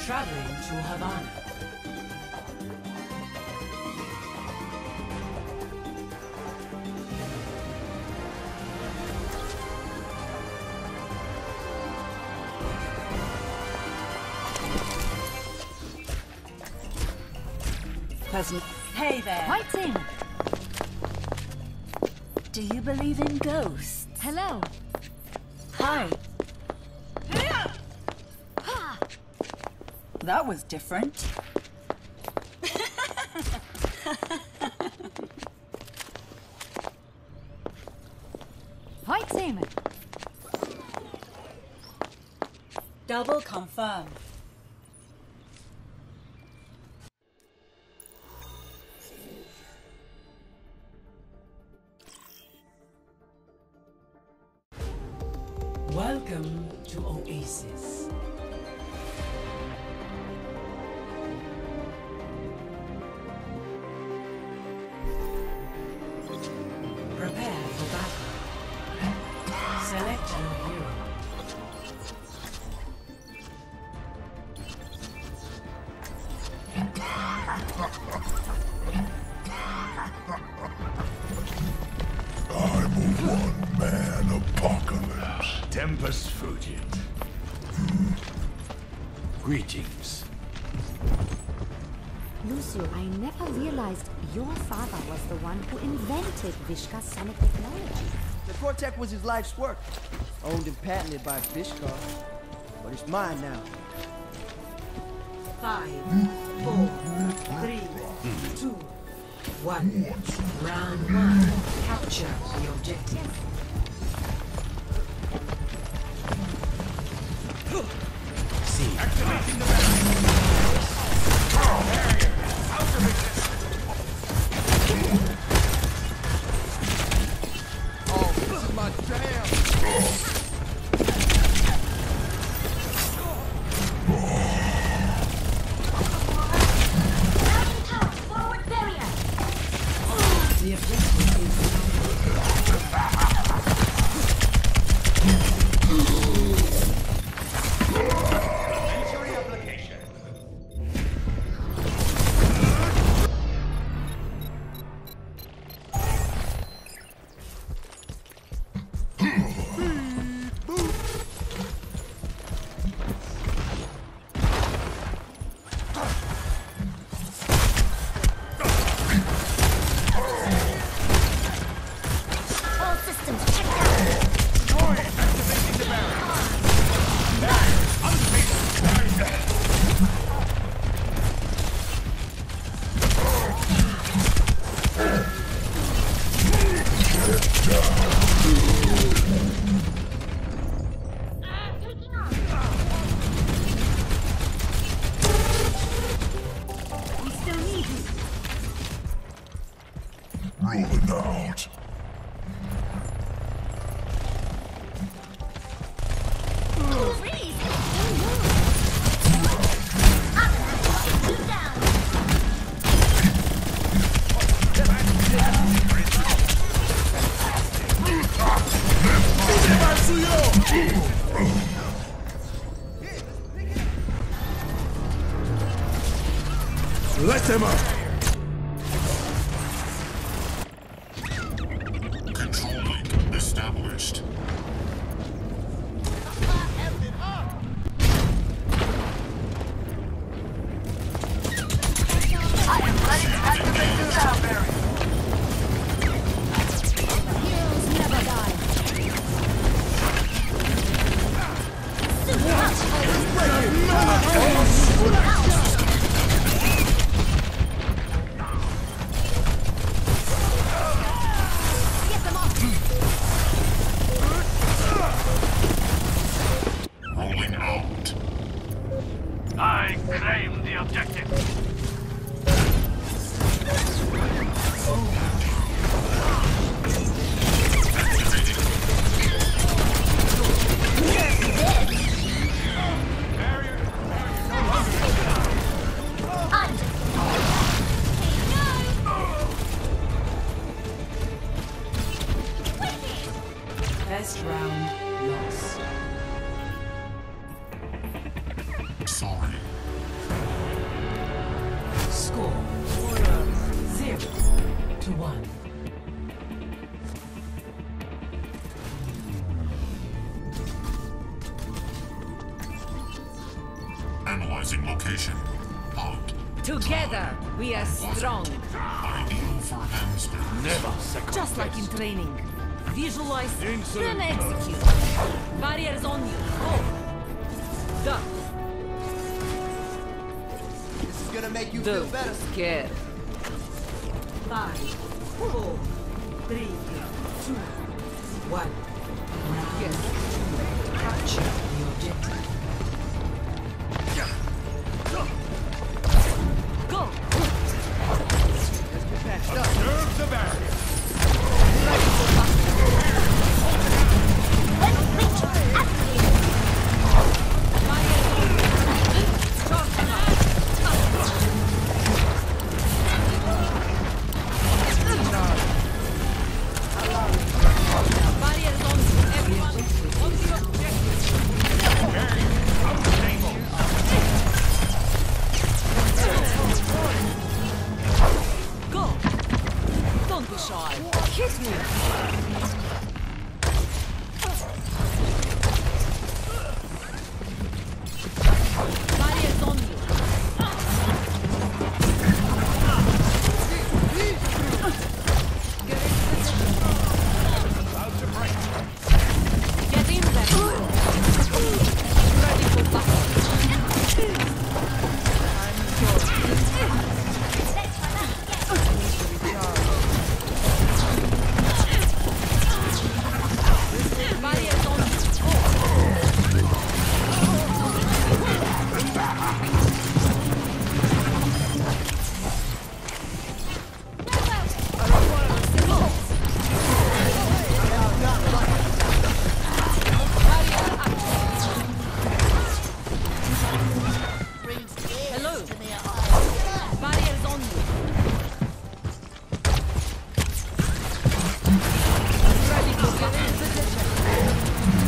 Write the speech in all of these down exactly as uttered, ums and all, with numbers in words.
Traveling to Havana. Peasant. Hey there. Fighting! Do you believe in ghosts? Hello. Hi. That was different. Fighting! Double confirm. Welcome to Oasis. Prepare for battle. Select your hero. I'm a one-man apocalypse. Tempest Fugit. Greetings. Lucio, I never realized your father was the one who invented Vishka's sonic technology. The Cortec was his life's work. Owned and patented by Vishka. But it's mine now. Five, four, three, two, one. Round one. Capture the objective. See. Activating the barrier. Barrier. Out of existence. Oh, this is my jam! Forward barrier! The objective is Sensory application. All systems checked out! Activating the barrier. Barrier. Unfazed. Barrier. We still need you. Rolling out. Freeze! Up! Down! Let them up. Control link established. Heroes never die. Super! one. Analyzing location. Out. Together, we are strong. Ideal for hamsters. Never second Just like in best. training. Visualize, Insolent. then execute. Barriers on you. Go. Done. This is gonna make you feel Don't better. be scared. Five, four, three, two, one. Round Yes. two. Capture the objective. Go. Let's get patched up. Serve the barrier. Barriers on you. Everyone. On the objective. Barrier unstable. Go. Don't be shy. Hit me. Barriers on you. About to break. Get in there. Ready for battle. Barriers on you. Go. Hello. Barriers on you. Ready to get in position.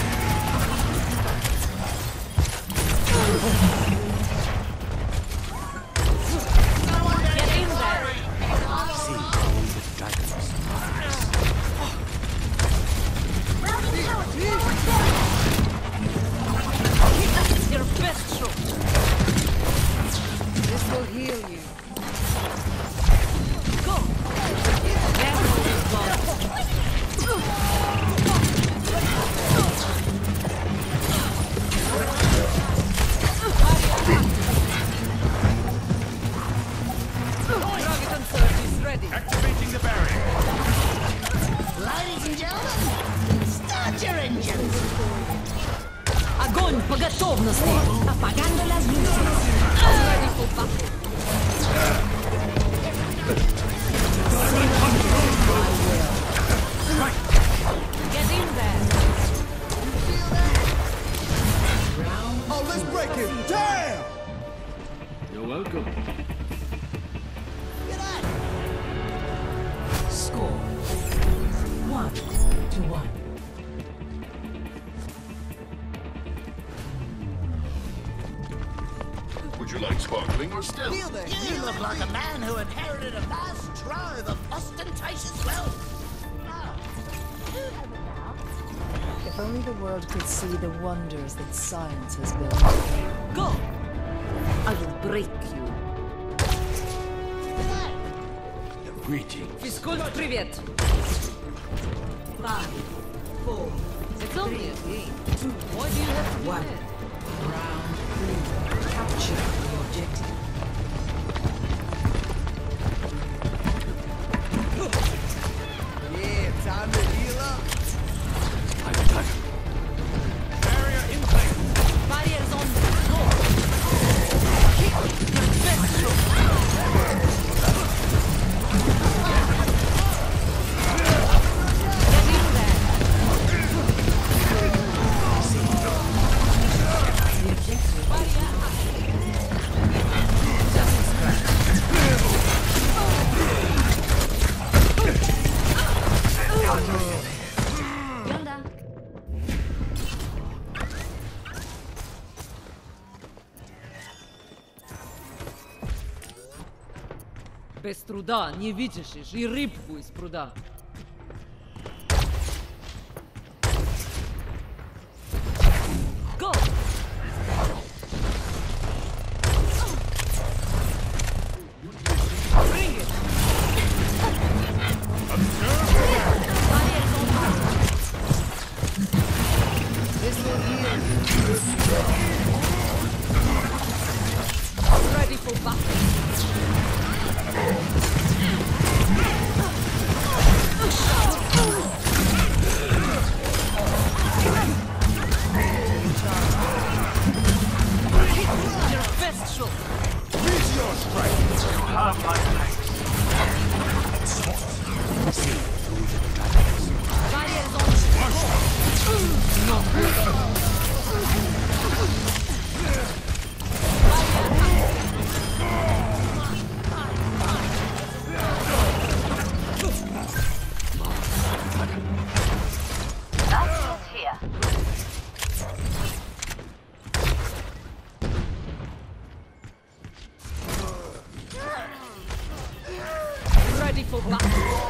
Get in there. Your best shot. This will heal you. Go. Careful with blood. Dragon Surge is ready. Activating the barrier. Ladies and gentlemen, start your engines. Огонь по готовности. Apagando las luces. Ready for battle. Get in there. Oh, let's break him. Damn! You're welcome. Score one to one. Would you like sparkling or still? Feel that. You look like a man who inherited a vast trove of ostentatious wealth. If only the world could see the wonders that science has built. Go. I will break you. Greeting. Физкульт, привет. Five, four, It's only a game. two, Why do you have to do one. that? Round three. Capture the objective. Yeah, time to heal up. Barrier in place. Barriers on the floor. Your best shot. Get in there. The objective Barrier active. Без труда не вытащишь и рыбку из пруда. Go! Bring it! This will heal. Ready for battle. Your best shot. Use your strength. You have my thanks. Barriers on. Not good. Ready for battle.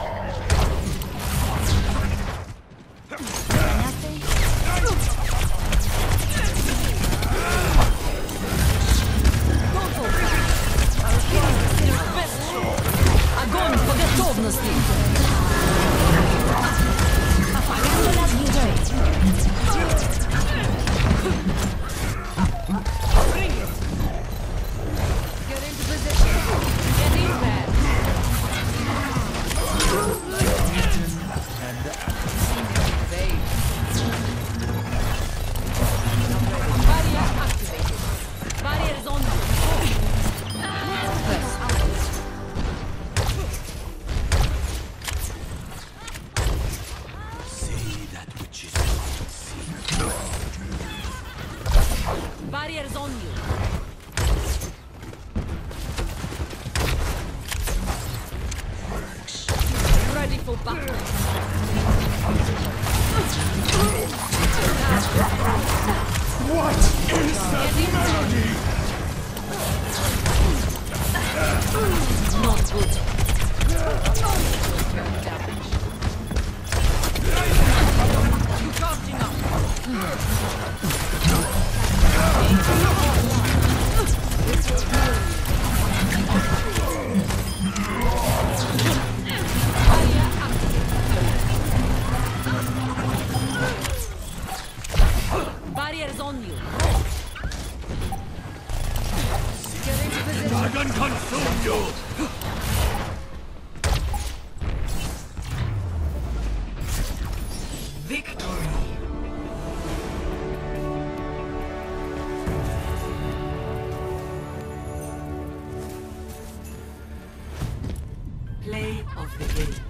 Огонь по готовности! Apagando las luces. Bring it! Get into position! Get in there! Save. Barrier activated. Barrier is on. Press. Barriers on you. Ready for battle. What is that melody? Not good. You charging up. Barriers on you. Get into position. Dragon consume you! Victory. Play of the game.